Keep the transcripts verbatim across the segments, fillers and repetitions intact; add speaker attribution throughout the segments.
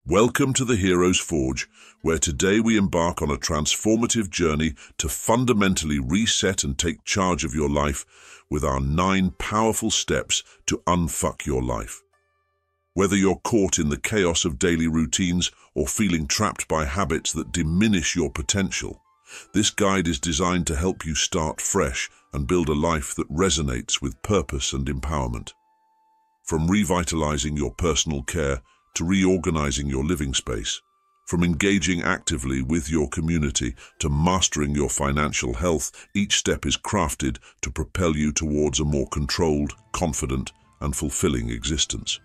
Speaker 1: Welcome to the Hero's Forge, where today we embark on a transformative journey to fundamentally reset and take charge of your life with our nine powerful steps to unfuck your life. Whether you're caught in the chaos of daily routines or feeling trapped by habits that diminish your potential, this guide is designed to help you start fresh and build a life that resonates with purpose and empowerment. From revitalizing your personal care to reorganizing your living space, from engaging actively with your community to mastering your financial health, each step is crafted to propel you towards a more controlled, confident, and fulfilling existence.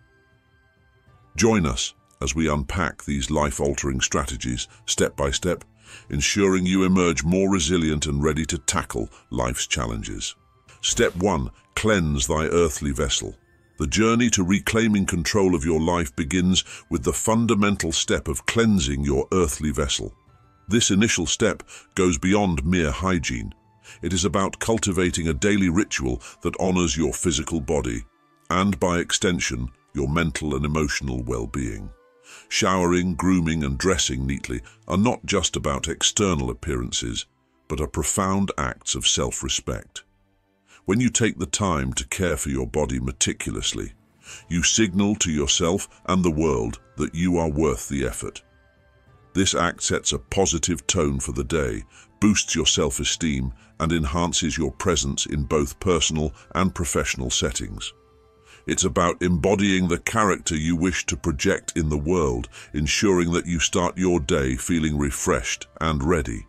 Speaker 1: Join us as we unpack these life-altering strategies step by step, ensuring you emerge more resilient and ready to tackle life's challenges. Step one, cleanse thy earthly vessel. The journey to reclaiming control of your life begins with the fundamental step of cleansing your earthly vessel. This initial step goes beyond mere hygiene. It is about cultivating a daily ritual that honors your physical body and, by extension, your mental and emotional well-being. Showering, grooming, and dressing neatly are not just about external appearances, but are profound acts of self-respect. When you take the time to care for your body meticulously, you signal to yourself and the world that you are worth the effort. This act sets a positive tone for the day, boosts your self-esteem, and enhances your presence in both personal and professional settings. It's about embodying the character you wish to project in the world, ensuring that you start your day feeling refreshed and ready.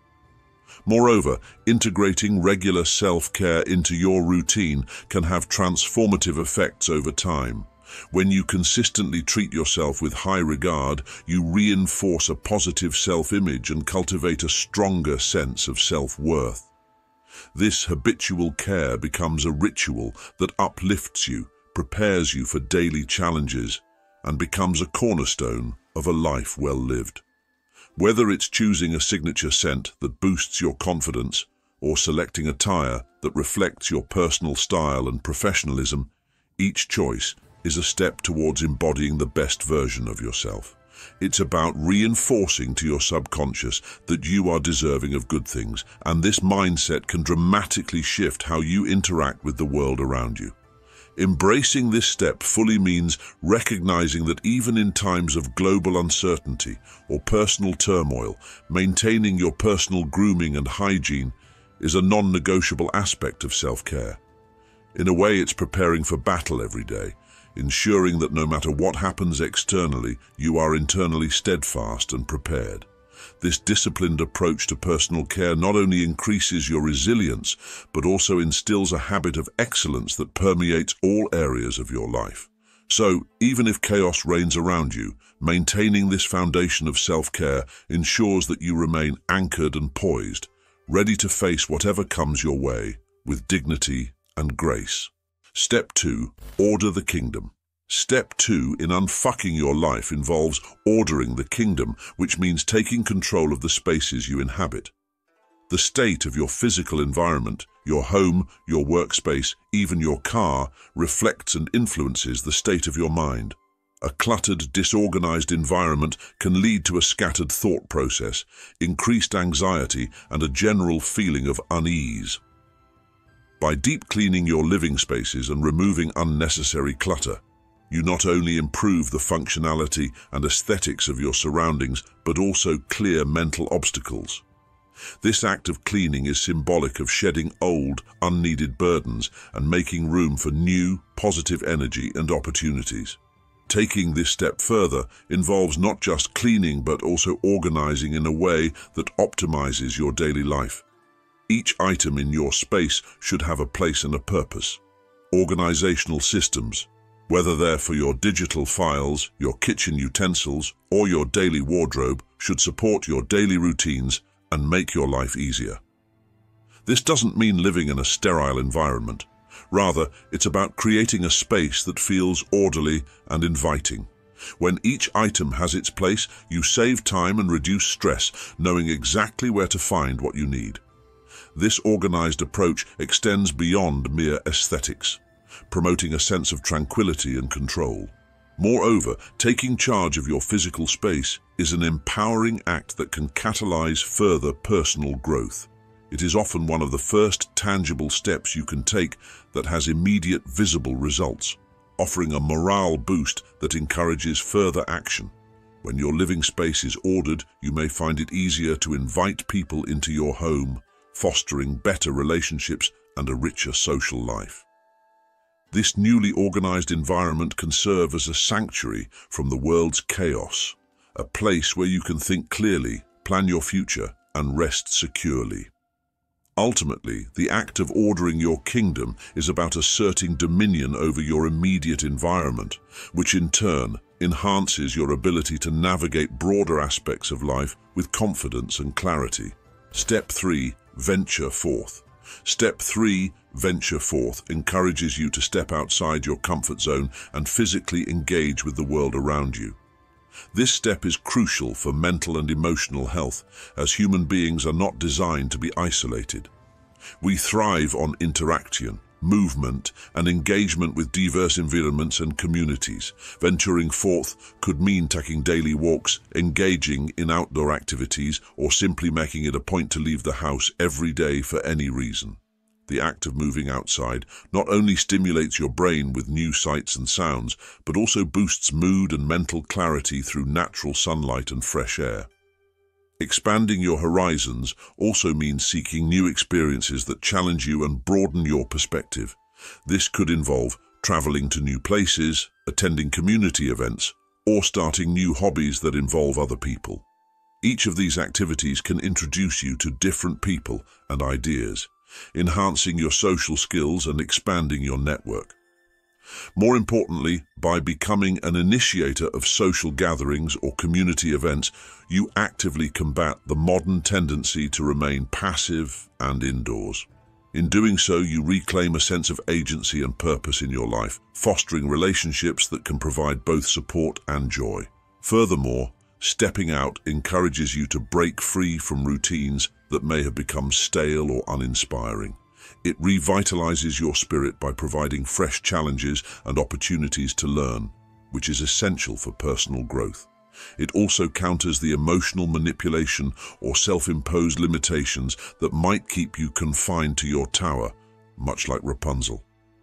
Speaker 1: Moreover, integrating regular self-care into your routine can have transformative effects over time. When you consistently treat yourself with high regard, you reinforce a positive self-image and cultivate a stronger sense of self-worth. This habitual care becomes a ritual that uplifts you, prepares you for daily challenges, and becomes a cornerstone of a life well lived. Whether it's choosing a signature scent that boosts your confidence or selecting attire that reflects your personal style and professionalism, each choice is a step towards embodying the best version of yourself. It's about reinforcing to your subconscious that you are deserving of good things, and this mindset can dramatically shift how you interact with the world around you. Embracing this step fully means recognizing that even in times of global uncertainty or personal turmoil, maintaining your personal grooming and hygiene is a non-negotiable aspect of self-care. In a way, it's preparing for battle every day, ensuring that no matter what happens externally, you are internally steadfast and prepared. This disciplined approach to personal care not only increases your resilience, but also instills a habit of excellence that permeates all areas of your life. So, even if chaos reigns around you, maintaining this foundation of self-care ensures that you remain anchored and poised, ready to face whatever comes your way with dignity and grace. Step two, order the kingdom. Step two in unfucking your life involves ordering the kingdom, which means taking control of the spaces you inhabit. The state of your physical environment, your home, your workspace, even your car, reflects and influences the state of your mind. A cluttered, disorganized environment can lead to a scattered thought process, increased anxiety, and a general feeling of unease. By deep cleaning your living spaces and removing unnecessary clutter, you not only improve the functionality and aesthetics of your surroundings, but also clear mental obstacles. This act of cleaning is symbolic of shedding old, unneeded burdens and making room for new, positive energy and opportunities. Taking this step further involves not just cleaning, but also organizing in a way that optimizes your daily life. Each item in your space should have a place and a purpose. Organizational systems, whether they're for your digital files, your kitchen utensils, or your daily wardrobe, should support your daily routines and make your life easier. This doesn't mean living in a sterile environment. Rather, it's about creating a space that feels orderly and inviting. When each item has its place, you save time and reduce stress, knowing exactly where to find what you need. This organized approach extends beyond mere aesthetics, promoting a sense of tranquility and control. Moreover, taking charge of your physical space is an empowering act that can catalyze further personal growth. It is often one of the first tangible steps you can take that has immediate visible results, offering a morale boost that encourages further action. When your living space is ordered, you may find it easier to invite people into your home, fostering better relationships and a richer social life. This newly organized environment can serve as a sanctuary from the world's chaos, a place where you can think clearly, plan your future, and rest securely. Ultimately, the act of ordering your kingdom is about asserting dominion over your immediate environment, which in turn enhances your ability to navigate broader aspects of life with confidence and clarity. Step three, venture forth. Step three, venture forth, encourages you to step outside your comfort zone and physically engage with the world around you. This step is crucial for mental and emotional health, as human beings are not designed to be isolated. We thrive on interaction, movement, and engagement with diverse environments and communities. Venturing forth could mean taking daily walks, engaging in outdoor activities, or simply making it a point to leave the house every day for any reason. The act of moving outside not only stimulates your brain with new sights and sounds, but also boosts mood and mental clarity through natural sunlight and fresh air. Expanding your horizons also means seeking new experiences that challenge you and broaden your perspective. This could involve traveling to new places, attending community events, or starting new hobbies that involve other people. Each of these activities can introduce you to different people and ideas, enhancing your social skills and expanding your network. More importantly, by becoming an initiator of social gatherings or community events, you actively combat the modern tendency to remain passive and indoors. In doing so, you reclaim a sense of agency and purpose in your life, fostering relationships that can provide both support and joy. Furthermore, stepping out encourages you to break free from routines that may have become stale or uninspiring. It revitalizes your spirit by providing fresh challenges and opportunities to learn, which is essential for personal growth. It also counters the emotional manipulation or self-imposed limitations that might keep you confined to your tower, much like Rapunzel.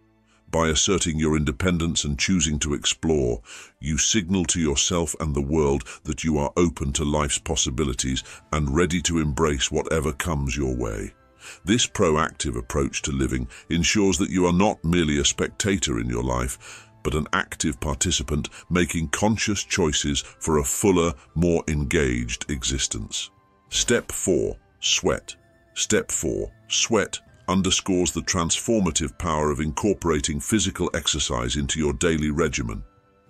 Speaker 1: By asserting your independence and choosing to explore, you signal to yourself and the world that you are open to life's possibilities and ready to embrace whatever comes your way. This proactive approach to living ensures that you are not merely a spectator in your life, but an active participant making conscious choices for a fuller, more engaged existence. Step four, sweat. Step four, sweat, underscores the transformative power of incorporating physical exercise into your daily regimen.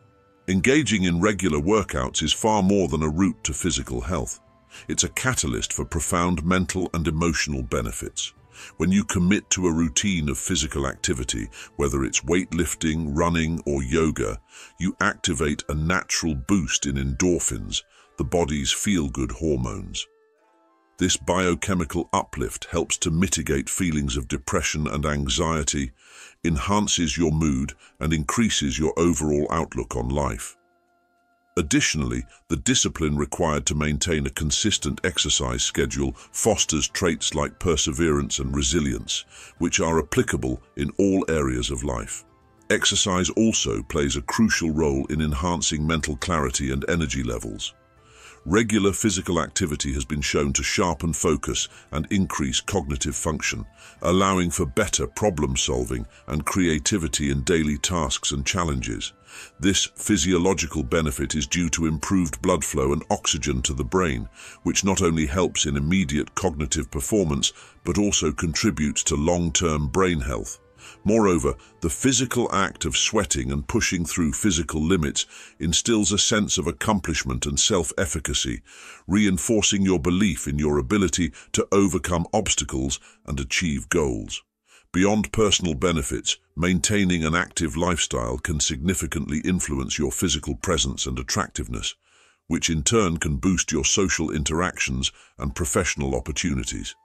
Speaker 1: Engaging in regular workouts is far more than a route to physical health. It's a catalyst for profound mental and emotional benefits. When you commit to a routine of physical activity, whether it's weightlifting, running, or yoga, you activate a natural boost in endorphins, the body's feel-good hormones. This biochemical uplift helps to mitigate feelings of depression and anxiety, enhances your mood, and increases your overall outlook on life. Additionally, the discipline required to maintain a consistent exercise schedule fosters traits like perseverance and resilience, which are applicable in all areas of life. Exercise also plays a crucial role in enhancing mental clarity and energy levels. Regular physical activity has been shown to sharpen focus and increase cognitive function, allowing for better problem solving and creativity in daily tasks and challenges. This physiological benefit is due to improved blood flow and oxygen to the brain, which not only helps in immediate cognitive performance, but also contributes to long-term brain health. Moreover, the physical act of sweating and pushing through physical limits instills a sense of accomplishment and self-efficacy, reinforcing your belief in your ability to overcome obstacles and achieve goals. Beyond personal benefits, maintaining an active lifestyle can significantly influence your physical presence and attractiveness, which in turn can boost your social interactions and professional opportunities.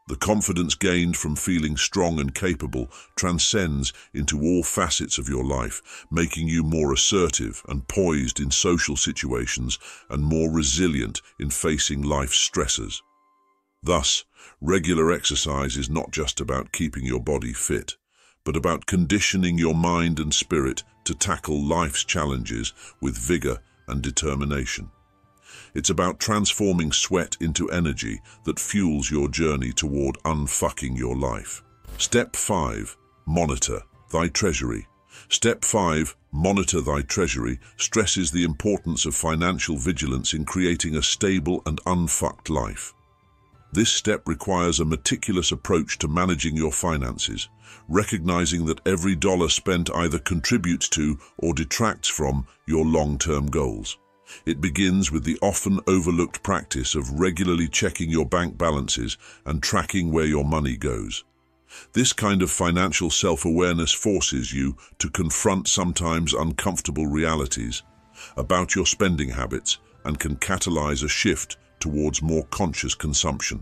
Speaker 1: The confidence gained from feeling strong and capable transcends into all facets of your life, making you more assertive and poised in social situations and more resilient in facing life's stresses. Thus, regular exercise is not just about keeping your body fit, but about conditioning your mind and spirit to tackle life's challenges with vigor and determination. It's about transforming sweat into energy that fuels your journey toward unfucking your life. Step five. Monitor thy treasury. Step five. Monitor thy treasury stresses the importance of financial vigilance in creating a stable and unfucked life. This step requires a meticulous approach to managing your finances, recognizing that every dollar spent either contributes to or detracts from your long-term goals. It begins with the often overlooked practice of regularly checking your bank balances and tracking where your money goes. This kind of financial self-awareness forces you to confront sometimes uncomfortable realities about your spending habits and can catalyze a shift towards more conscious consumption.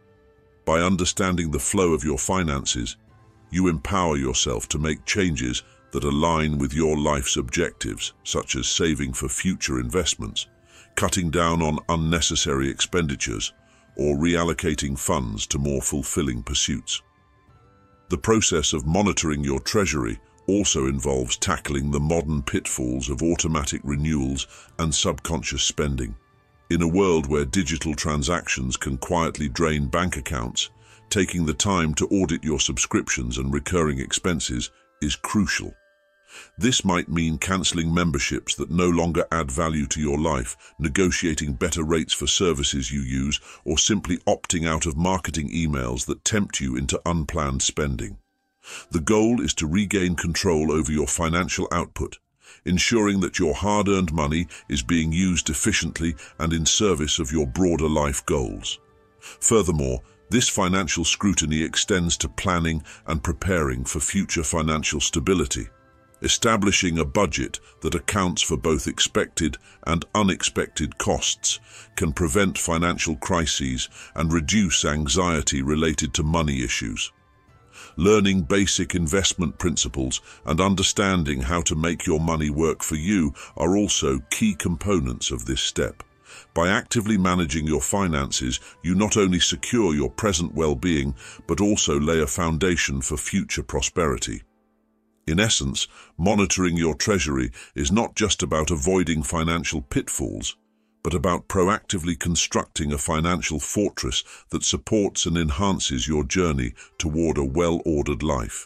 Speaker 1: By understanding the flow of your finances, you empower yourself to make changes that align with your life's objectives, such as saving for future investments, cutting down on unnecessary expenditures, or reallocating funds to more fulfilling pursuits. The process of monitoring your treasury also involves tackling the modern pitfalls of automatic renewals and subconscious spending. In a world where digital transactions can quietly drain bank accounts, taking the time to audit your subscriptions and recurring expenses is crucial. This might mean canceling memberships that no longer add value to your life, negotiating better rates for services you use, or simply opting out of marketing emails that tempt you into unplanned spending. The goal is to regain control over your financial output, ensuring that your hard-earned money is being used efficiently and in service of your broader life goals. Furthermore, this financial scrutiny extends to planning and preparing for future financial stability. Establishing a budget that accounts for both expected and unexpected costs can prevent financial crises and reduce anxiety related to money issues. Learning basic investment principles and understanding how to make your money work for you are also key components of this step. By actively managing your finances, you not only secure your present well-being, but also lay a foundation for future prosperity. In essence, monitoring your treasury is not just about avoiding financial pitfalls, but about proactively constructing a financial fortress that supports and enhances your journey toward a well-ordered life.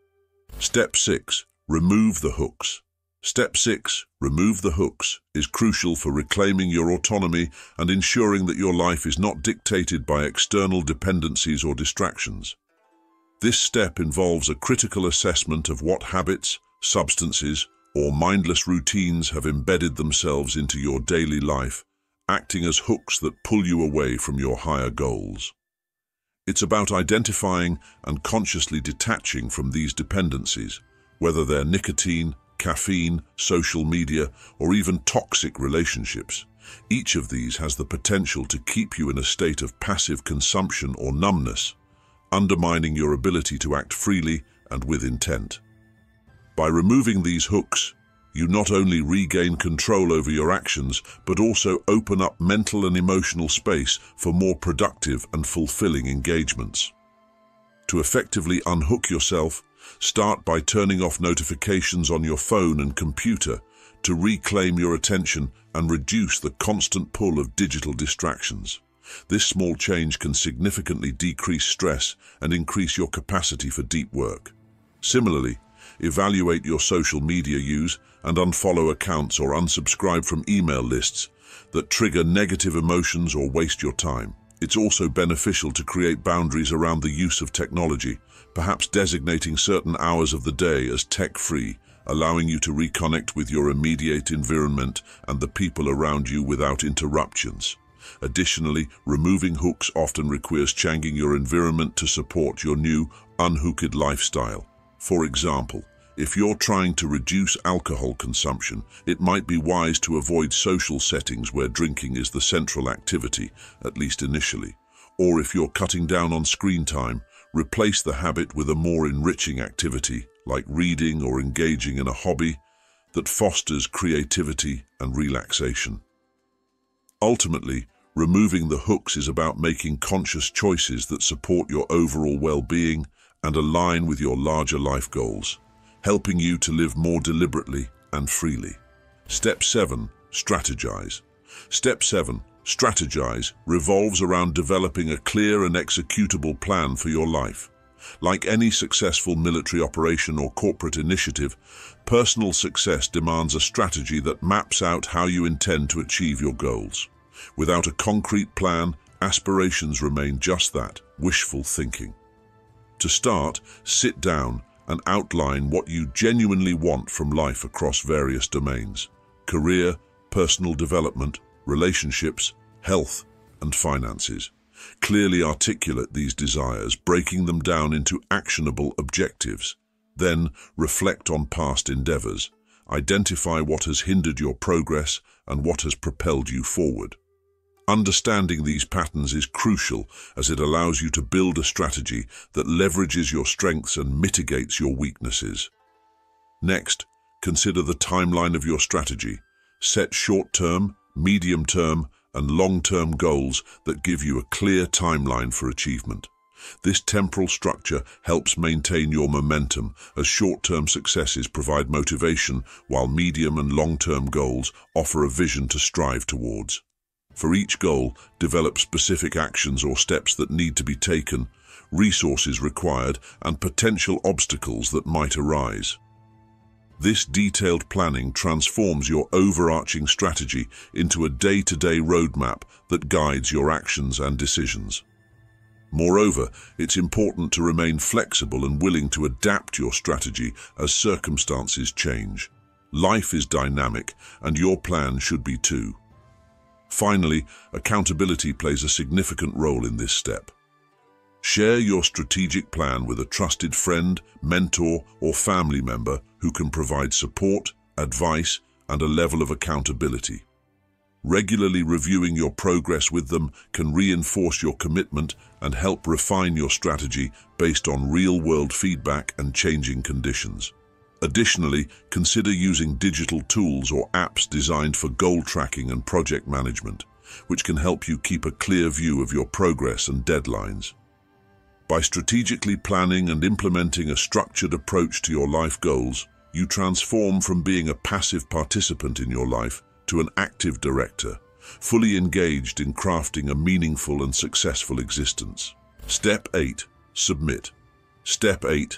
Speaker 1: Step six. Remove the hooks. Step six. Remove the hooks is crucial for reclaiming your autonomy and ensuring that your life is not dictated by external dependencies or distractions. This step involves a critical assessment of what habits, substances, or mindless routines have embedded themselves into your daily life, acting as hooks that pull you away from your higher goals. It's about identifying and consciously detaching from these dependencies, whether they're nicotine, caffeine, social media, or even toxic relationships. Each of these has the potential to keep you in a state of passive consumption or numbness, undermining your ability to act freely and with intent. By removing these hooks, you not only regain control over your actions, but also open up mental and emotional space for more productive and fulfilling engagements. To effectively unhook yourself, start by turning off notifications on your phone and computer to reclaim your attention and reduce the constant pull of digital distractions. This small change can significantly decrease stress and increase your capacity for deep work. Similarly, evaluate your social media use and unfollow accounts or unsubscribe from email lists that trigger negative emotions or waste your time. It's also beneficial to create boundaries around the use of technology, perhaps designating certain hours of the day as tech-free, allowing you to reconnect with your immediate environment and the people around you without interruptions. Additionally, removing hooks often requires changing your environment to support your new, unhooked lifestyle. For example, if you're trying to reduce alcohol consumption, it might be wise to avoid social settings where drinking is the central activity, at least initially. Or if you're cutting down on screen time, replace the habit with a more enriching activity, like reading or engaging in a hobby that fosters creativity and relaxation. Ultimately, removing the hooks is about making conscious choices that support your overall well-being and align with your larger life goals, helping you to live more deliberately and freely. Step seven, strategize. Step seven, strategize, revolves around developing a clear and executable plan for your life. Like any successful military operation or corporate initiative, personal success demands a strategy that maps out how you intend to achieve your goals. Without a concrete plan, aspirations remain just that, wishful thinking. To start, sit down and outline what you genuinely want from life across various domains: career, personal development, relationships, health, and finances. Clearly articulate these desires, breaking them down into actionable objectives. Then, reflect on past endeavors. Identify what has hindered your progress and what has propelled you forward. Understanding these patterns is crucial, as it allows you to build a strategy that leverages your strengths and mitigates your weaknesses. Next, consider the timeline of your strategy. Set short-term, medium-term, and long-term goals that give you a clear timeline for achievement. This temporal structure helps maintain your momentum, as short-term successes provide motivation, while medium and long-term goals offer a vision to strive towards. For each goal, develop specific actions or steps that need to be taken, resources required, and potential obstacles that might arise. This detailed planning transforms your overarching strategy into a day-to-day roadmap that guides your actions and decisions. Moreover, it's important to remain flexible and willing to adapt your strategy as circumstances change. Life is dynamic, and your plan should be too. Finally, accountability plays a significant role in this step. Share your strategic plan with a trusted friend, mentor, or family member who can provide support, advice, and a level of accountability. Regularly reviewing your progress with them can reinforce your commitment and help refine your strategy based on real-world feedback and changing conditions. Additionally, consider using digital tools or apps designed for goal tracking and project management, which can help you keep a clear view of your progress and deadlines. By strategically planning and implementing a structured approach to your life goals, you transform from being a passive participant in your life to an active director, fully engaged in crafting a meaningful and successful existence. Step eight. Submit. Step eight.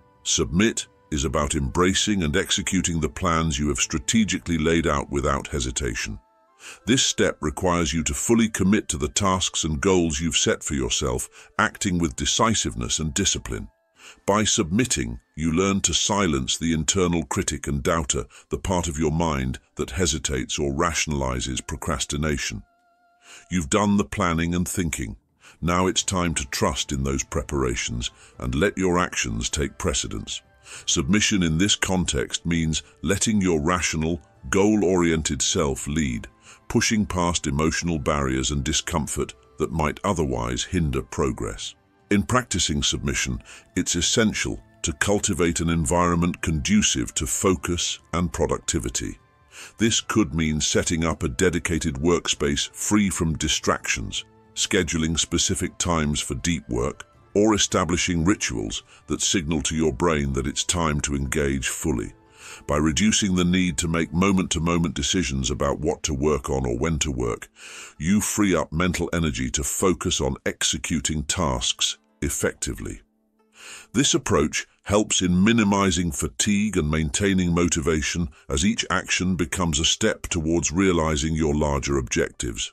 Speaker 1: Submit is about embracing and executing the plans you have strategically laid out without hesitation. This step requires you to fully commit to the tasks and goals you've set for yourself, acting with decisiveness and discipline. By submitting, you learn to silence the internal critic and doubter, the part of your mind that hesitates or rationalizes procrastination. You've done the planning and thinking. Now it's time to trust in those preparations and let your actions take precedence. Submission in this context means letting your rational, goal-oriented self lead, pushing past emotional barriers and discomfort that might otherwise hinder progress. In practicing submission, it's essential to cultivate an environment conducive to focus and productivity. This could mean setting up a dedicated workspace free from distractions, scheduling specific times for deep work, or establishing rituals that signal to your brain that it's time to engage fully. By reducing the need to make moment-to-moment decisions about what to work on or when to work, you free up mental energy to focus on executing tasks effectively. This approach helps in minimizing fatigue and maintaining motivation, as each action becomes a step towards realizing your larger objectives.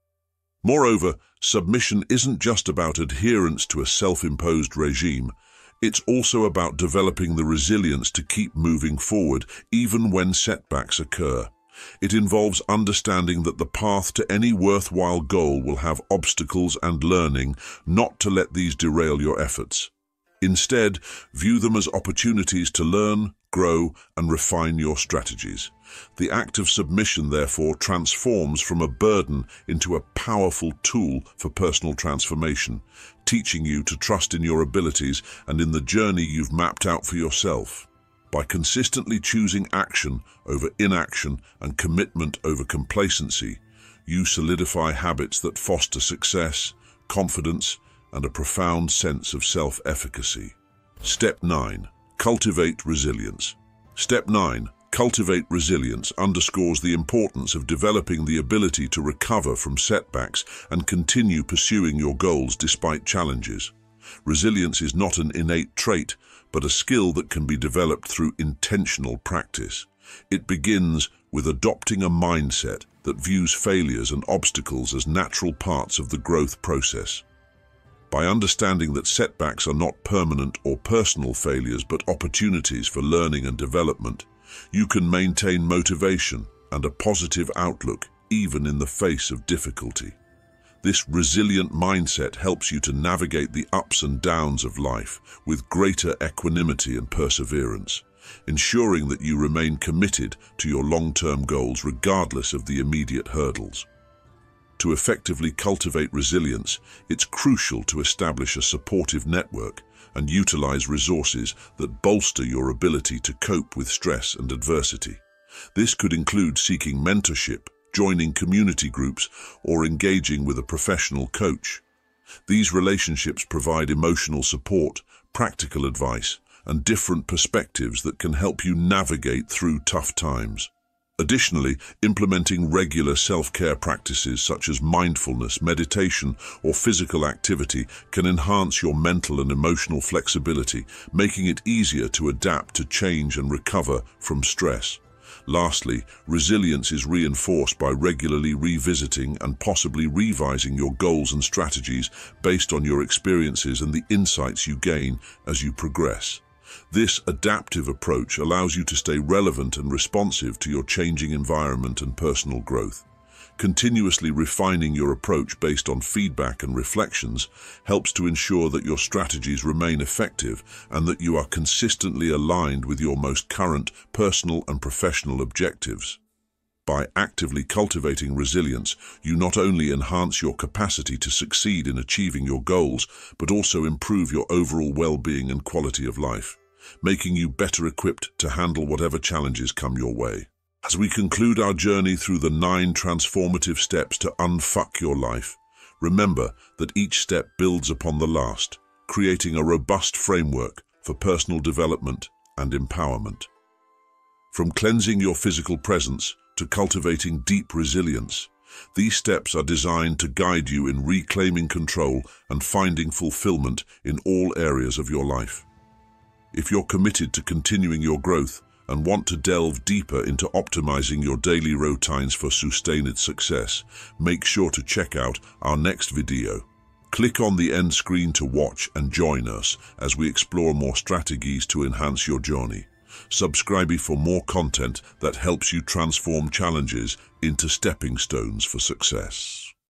Speaker 1: Moreover, submission isn't just about adherence to a self-imposed regime. It's also about developing the resilience to keep moving forward, even when setbacks occur. It involves understanding that the path to any worthwhile goal will have obstacles and learning, not to let these derail your efforts. Instead, view them as opportunities to learn, grow, and refine your strategies. The act of submission, therefore, transforms from a burden into a powerful tool for personal transformation, teaching you to trust in your abilities and in the journey you've mapped out for yourself. By consistently choosing action over inaction and commitment over complacency, you solidify habits that foster success, confidence, and a profound sense of self-efficacy. Step nine. Cultivate resilience. Step nine. Cultivate resilience underscores the importance of developing the ability to recover from setbacks and continue pursuing your goals despite challenges. Resilience is not an innate trait, but a skill that can be developed through intentional practice. It begins with adopting a mindset that views failures and obstacles as natural parts of the growth process. By understanding that setbacks are not permanent or personal failures but opportunities for learning and development, you can maintain motivation and a positive outlook even in the face of difficulty. This resilient mindset helps you to navigate the ups and downs of life with greater equanimity and perseverance, ensuring that you remain committed to your long-term goals regardless of the immediate hurdles. To effectively cultivate resilience, it's crucial to establish a supportive network and utilize resources that bolster your ability to cope with stress and adversity. This could include seeking mentorship, joining community groups, or engaging with a professional coach. These relationships provide emotional support, practical advice, and different perspectives that can help you navigate through tough times. Additionally, implementing regular self-care practices such as mindfulness, meditation, or physical activity can enhance your mental and emotional flexibility, making it easier to adapt to change and recover from stress. Lastly, resilience is reinforced by regularly revisiting and possibly revising your goals and strategies based on your experiences and the insights you gain as you progress. This adaptive approach allows you to stay relevant and responsive to your changing environment and personal growth. Continuously refining your approach based on feedback and reflections helps to ensure that your strategies remain effective and that you are consistently aligned with your most current personal and professional objectives. By actively cultivating resilience, you not only enhance your capacity to succeed in achieving your goals, but also improve your overall well-being and quality of life, making you better equipped to handle whatever challenges come your way. As we conclude our journey through the nine transformative steps to unfuck your life, remember that each step builds upon the last, creating a robust framework for personal development and empowerment. From cleansing your physical presence to cultivating deep resilience, these steps are designed to guide you in reclaiming control and finding fulfillment in all areas of your life. If you're committed to continuing your growth and want to delve deeper into optimizing your daily routines for sustained success, make sure to check out our next video. Click on the end screen to watch and join us as we explore more strategies to enhance your journey. Subscribe for more content that helps you transform challenges into stepping stones for success.